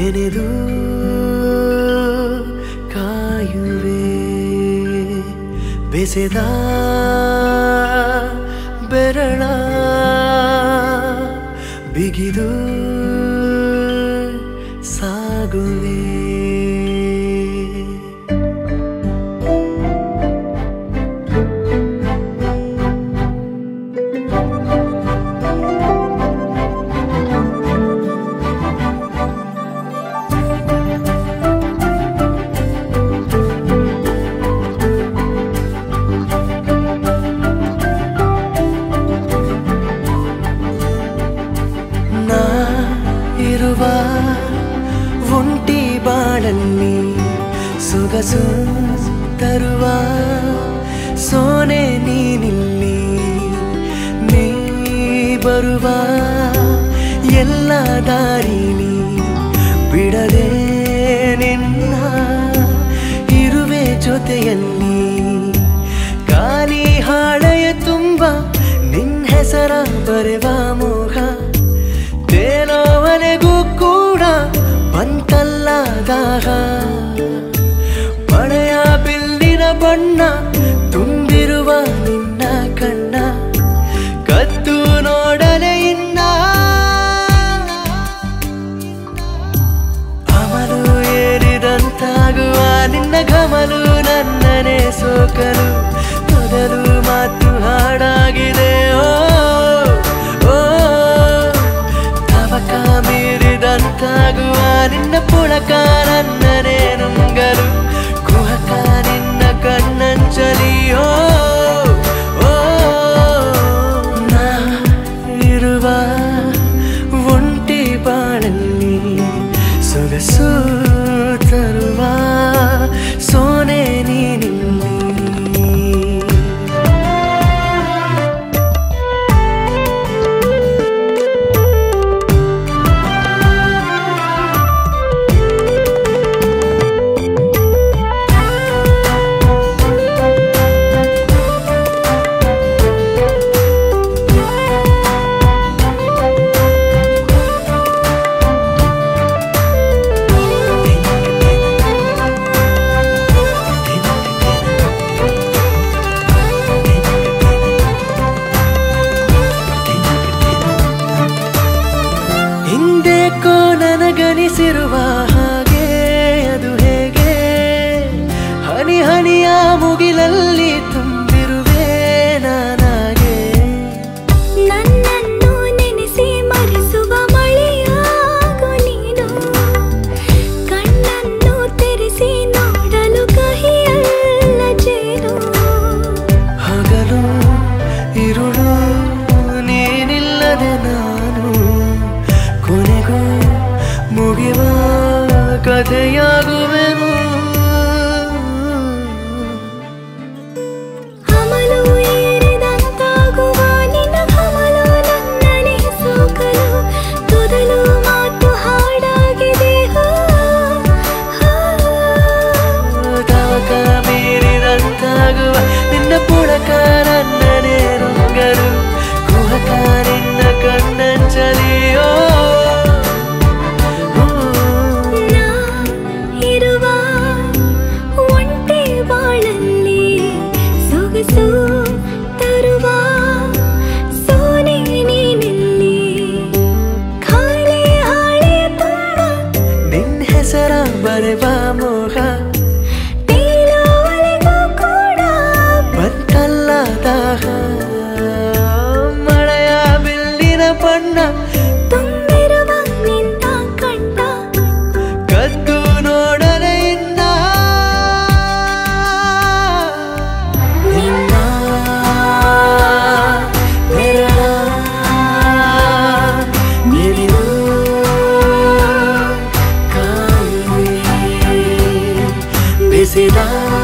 ನೆನೆದು ಕಾಯುವೆ ಬೆಸೆದ ಬೆರಳ ಬಿಗಿದು ಸಾಗುವೆ ಒಂಟಿ ಬಾಳಲ್ಲಿ ಸೊಗಸು ತರುವ ಸೋನೆ ನೀನಿಲ್ಲಿ ನೀ ಬರುವ ಎಲ್ಲ ದಾರಿಲಿ ಬಿಡದೆ ನಿನ್ನ ಇರುವೆ ಜೊತೆಯಲ್ಲಿ ಖಾಲಿ ಹಾಳೆಯ ತುಂಬ ನಿನ್ನ ಹೆಸರ ಬರೆವ ಮೋಹ ತೇಲೋವರೆಗೂ ಕೂಡ ಬಂತಲ್ಲ ದಾಹ ಮಳೆಯ ಬಿಲ್ಲಿನ ಬಣ್ಣ ತುಂಬಿರುವ ನಿನ್ನ ಕಣ್ಣ ಕತ್ತು ನೋಡಲೆ ಇನ್ನ ಅಮಲು ಏರಿದಂತಾಗುವ ನಿನ್ನ ಗಮಲು ನನ್ನನೆ ಸೋಕಲು ಮೊದಲು ಮಾತು ಹಾಡಾಗಿದೆ ಮೀರಿದಂತಾಗುವ ನಿನ್ನ ಪುಳಕ ನನ್ನನೇ ನುಂಗಲು ಕುಹಕ ನಿನ್ನ ಕಣ್ಣಂಚಲಿಯೋ ನಾ ಇರುವ ಒಂಟಿ ಬಾಳಲ್ಲಿ ಸೊಗಸು ತರುವ ಸೋನೆ ನೀನಿಲ್ಲಿ ನನಗನಿಸಿರುವ ಹಾಗೆ ಅದು ಹೇಗೆ ಹನಿ ಹನಿಯ ಮುಗಿಲಲ್ಲಿ ತುಂಬಿರುವೆ ನಾನಾಗೆ ನನ್ನನ್ನು ನೆನೆಸಿ ಮರೆಸುವ ಮಳೆಯಾಗು ನೀನು ಕಣ್ಣನ್ನು ತೆರೆಸಿ ನೋಡಲು ಕಹಿಯಲ್ಲ ಜೇನು ಹಗಲು ಇರುಳು ನೀನಿಲ್ಲದೆ ನಾನು ಕೊನೆಗೂ ಮುಗಿವ ಕಥೆಯಾಗುವೆನು ಅಮಲು ಏರಿದಂತಾಗುವ ನಿನ್ನ ಕಮಲು ನನ್ನನೆ ಸೋಕಲು ತೊದಲು ಮಾತು ಹಾಡಾಗಿದೆ ತವಕ ಮೀರಿದಂತಾಗುವ ನಿನ್ನ ಪುಳಕ ನನ್ನನೆ ನುಂಗಲು ಕುಹಕ ನಿನ್ನ ಕಣ್ಣಂಚಲಿಯೋ ತರುವ ಸೋನೆ ನೀನಿಲ್ಲಿ ಖಾಲಿ ಹಾಳೆಯ ತುಂಬ ನಿನ್ನ ಹೆಸರ ಬರೆವ ಮೋಹ ತೇಲೋವರೆಗೂ ಕೂಡ ಬಂತಲ್ಲ ದಾಹ ಮಳೆಯ ಬಿಲ್ಲಿನ ಬಣ್ಣ ತುಂಬಿರುವ ನಿನ್ನ ಕಣ್ಣ ಕದ್ದು ನೋಡಲೆ ಇನ್ನ ಬೆಸೆದ